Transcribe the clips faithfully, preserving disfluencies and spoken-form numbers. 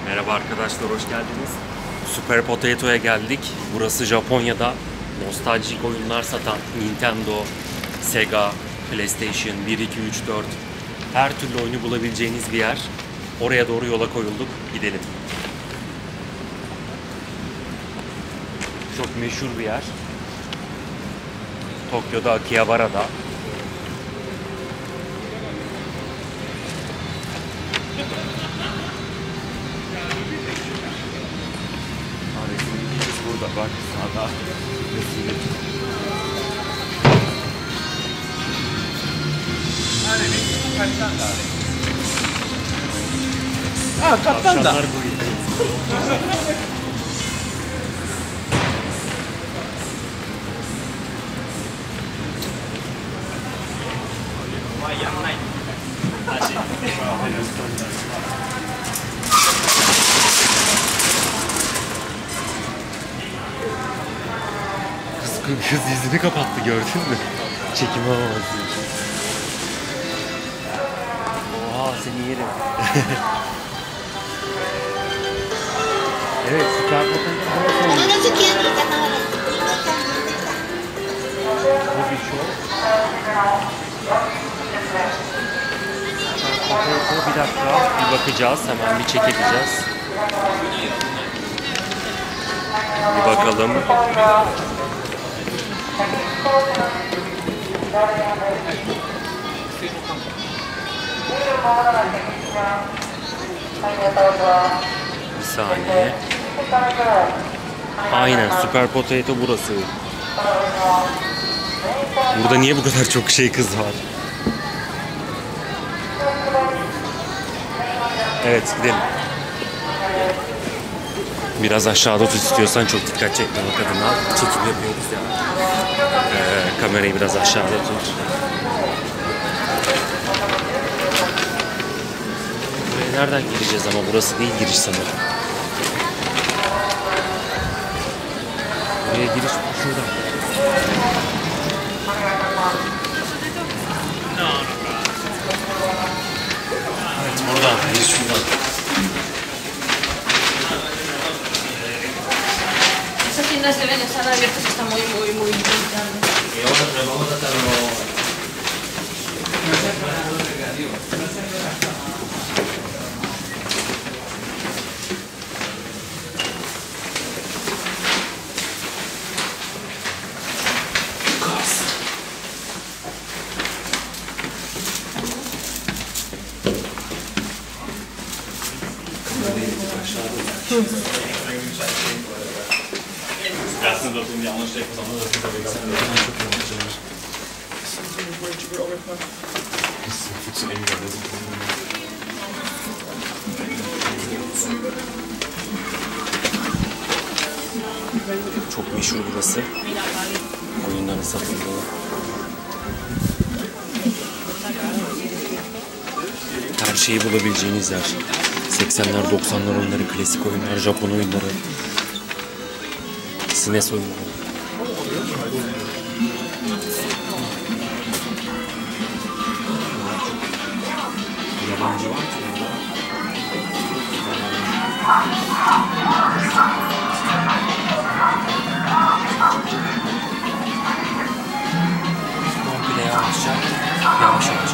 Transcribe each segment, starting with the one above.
Merhaba arkadaşlar, hoş geldiniz. Super Potato'ya geldik. Burası Japonya'da nostaljik oyunlar satan Nintendo, Sega, PlayStation bir, iki, üç, dört her türlü oyunu bulabileceğiniz bir yer. Oraya doğru yola koyulduk. Gidelim. Çok meşhur bir yer. Tokyo'da, Akihabara'da. Burada bak sağda resimde. Aa, kaptan da. Kız yüzünü kapattı, gördün mü? Çekim alamaması için. Oha, seni yerim. Evet, Super Potato'da bu bir show. Bir dakika, bir bakacağız, hemen bir check edeceğiz. Bir bakalım. Bir saniye. Aynen, Super Potato burası. Burada niye bu kadar çok şey kız var? Evet, gidelim. Biraz aşağıda tut istiyorsan, çok dikkat çekmemek adına çekim yapıyoruz ya. Ee, kamerayı biraz aşağıda tut. Buraya nereden gireceğiz ama burası değil giriş sanırım. Buraya giriş şuradan. Evet, buradan giriş şuradan. Esas tiendas de ven están abiertas, está muy, muy, muy, muy grande. Y ahora nos vamos a hacer los... Erstens wird in die anderen stecken, sondern das ist aber egal. Das ist viel zu eng. Çok meşhur burası. Oyunların satıldığı. Her şeyi bulabileceğiniz yer. seksenler doksanlar oyunları, klasik oyunlar, Japon oyunları. S N E S oyunları. Yabancı var mı? Komple yavaşça, yavaş yavaş.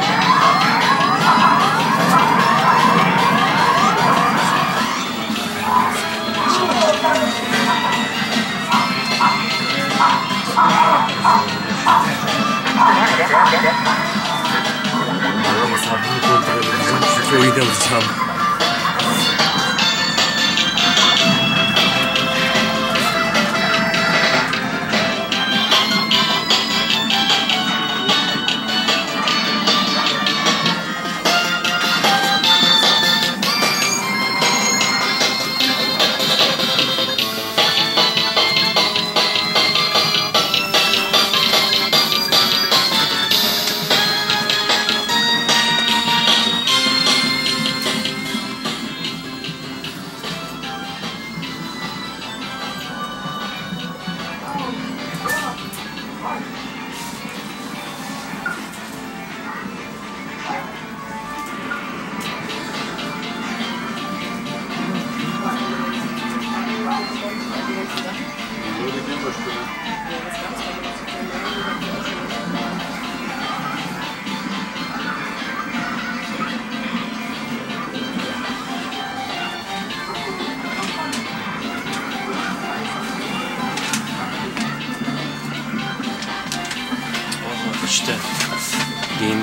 Hesabını kontrol edeceğim, çünkü oyunu alacağım.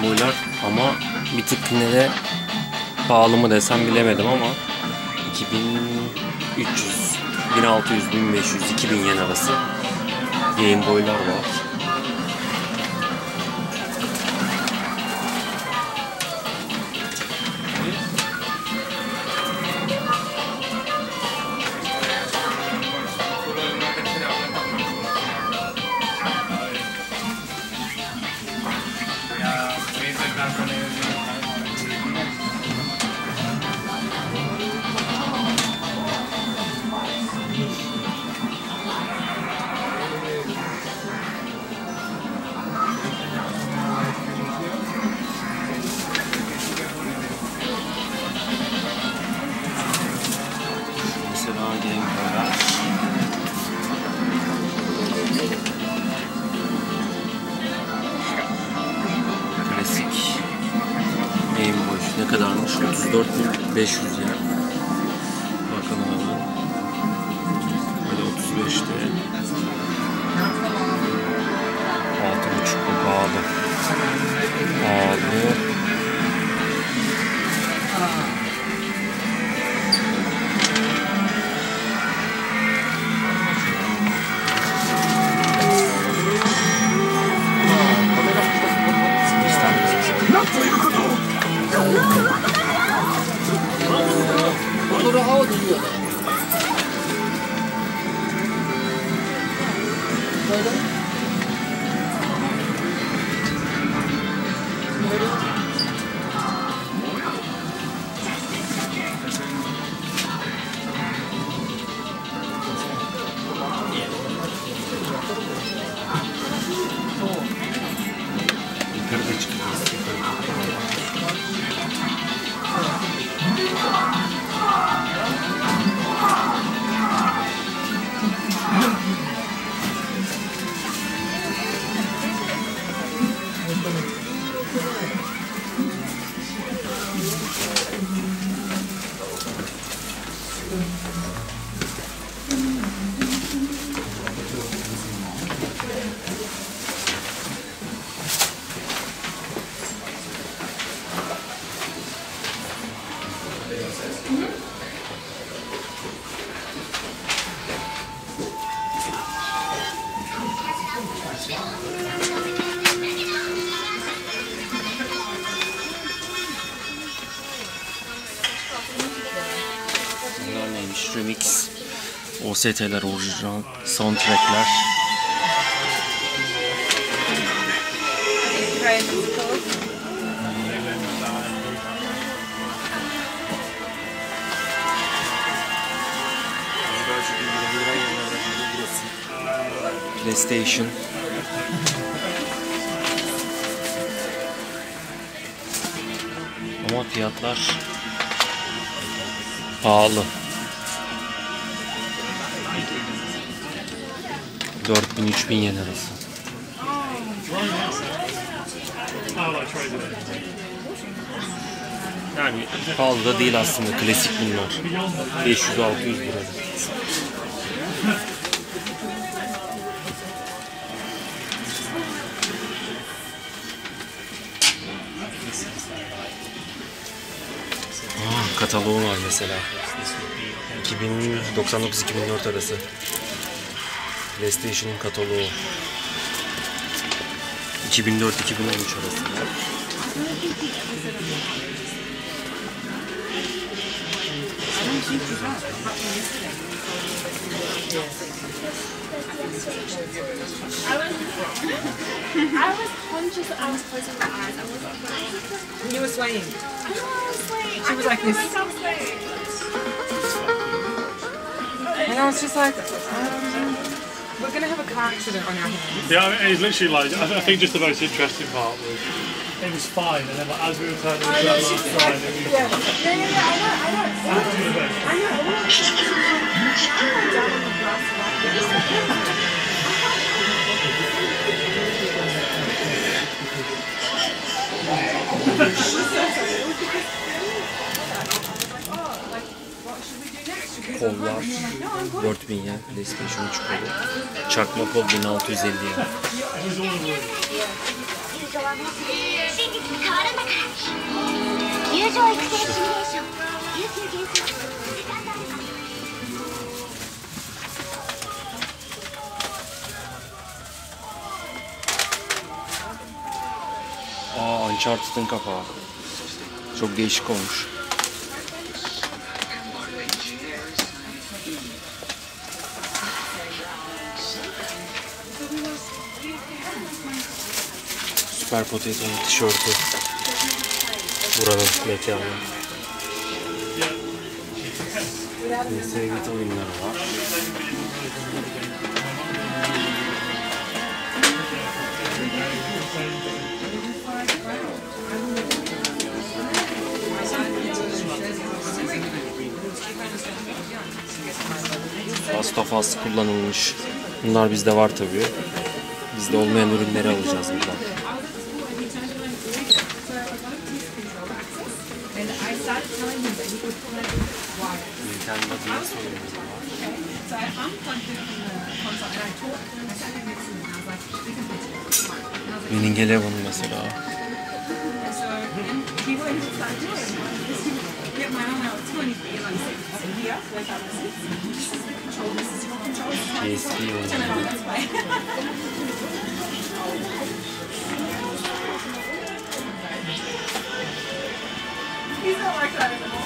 Boy'lar ama bir tık yine de pahalı mı desem bilemedim ama iki bin üç yüz, bin altı yüz, bin beş yüz, iki bin yen arası Game Boy'lar var. Mesela Game Boy'lar. Klasik Game Boy ne kadarmış? otuz dört bin beş yüz yen. Bakalım hemen. Böyle otuz beşte. altı buçuk pahalı. Pahalı. Yukarıda çıkacağız. Bunlar neymiş? Remix, O S T'ler, orijinal soundtrackler. PlayStation. Ama fiyatlar pahalı. dört bin üç bin yen arası. Yani pahalı da değil aslında, klasik bunlar. beş yüz altı yüz lira. Aa, kataloğu var mesela. iki bin doksan dokuz iki bin dört arası. PlayStation'ın kataloğu. iki bin dört iki bin on üç arası. I was conscious that I was closing my eyes. I wasn't swaying. You were swaying. I know I was swaying. She was like this. Myself swaying. And I was just like, um, we're going to have a car accident on our hands. Yeah, I mean, it's literally like, I, th I think just the most interesting part was, it was fine, and then like, as we were turning I into know, that she last was line, like, it was yeah, yeah, yeah, yeah, I know, I know. I know, I know. She was like, I'm like down on the grass, like, Kollar dört bin yen, PlayStation üç kolu. Çakma kol bin altı yüz elli yen. 真実に変わるんだから。友情育成シミュレーション琉球幻想セカンドアルファ。 Aa, Uncharted'ın kapağı. Çok değişik olmuş. Super Potato'nun tişörtü. Buranın mekanı. P S Git oyunları var. Last of Us kullanılmış. Bunlar bizde var tabii. Bizde olmayan ürünleri alacağız buradan. Nintendo D S oyunumuz var. Winning Eleven mesela. P S P oyunları. He's not like that anymore.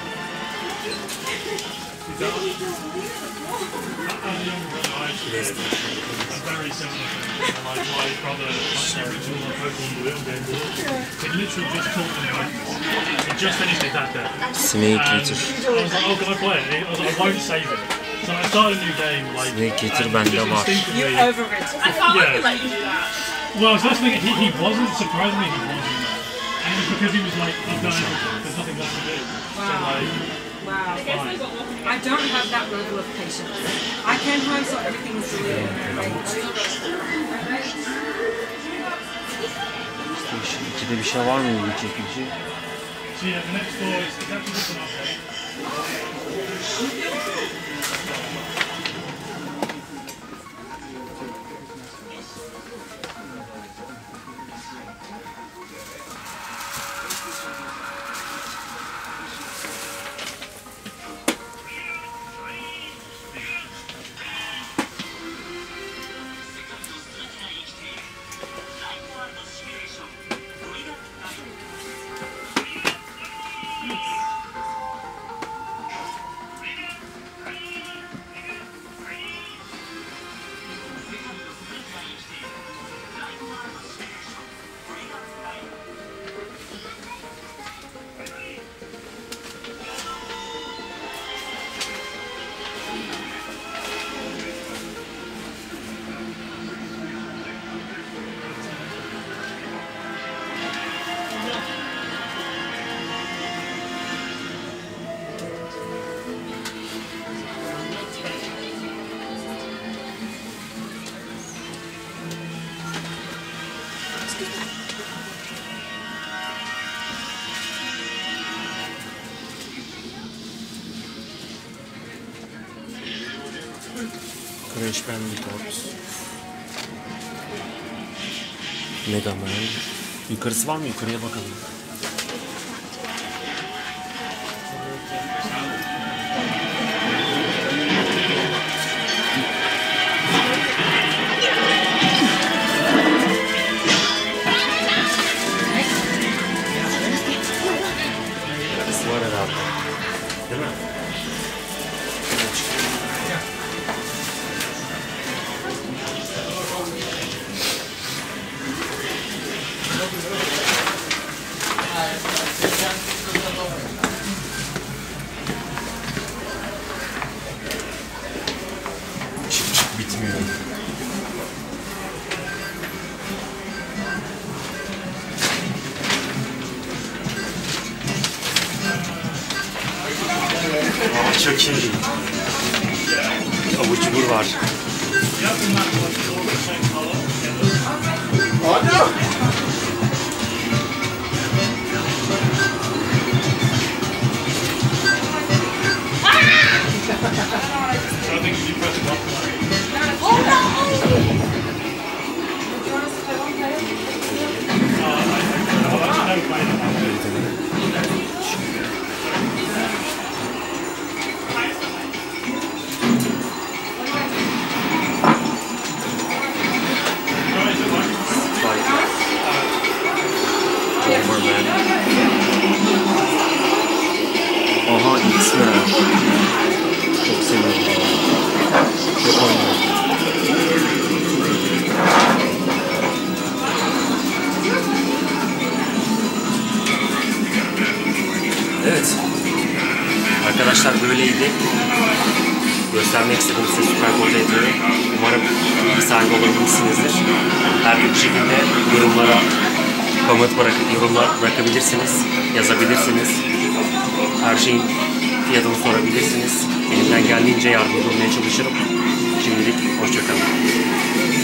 Very similar thing. Like my brother, my original Pokemon Blue and Game Boy. It literally just taught me Pokemon. It just finished it that day. Snake And Eater. I was like, oh, can I play it? I was like, I won't save it. So I started a new game, like. Snake Eater and bende just var. instinctively- You overrated. I can't Yeah. let you do that. Well, I was just thinking, he, he wasn't, surprisingly, he wasn't there. And it was because he was like, I've done everything, there's nothing left to do. So, like, Wow. fine. I don't have that level of patience. I can home so everything's delivered and ready. İşte işin ikide bir şey var mı ilgi çekici? So yeah, the next door is it's actually just an update. Crash Bandicoot. Mega Man. Yukarısı var mı? Yukarıya bakalım. Yukarısı var herhalde. Değil mi? Çık çık bitmiyor. Aa, çok iyi. Abur cubur var. I think if you press a button, Oh no! şekildeydi. Göstermek istedim size Super Potato'yu. Umarım bilgi sahibi olabilmişsinizdir. Her türlü şekilde yorumlara comment bırakıp yorumlar bırakabilirsiniz, yazabilirsiniz. Her şeyin fiyatını sorabilirsiniz. Elimden geldiğince yardımcı olmaya çalışırım. Şimdilik hoşça kalın.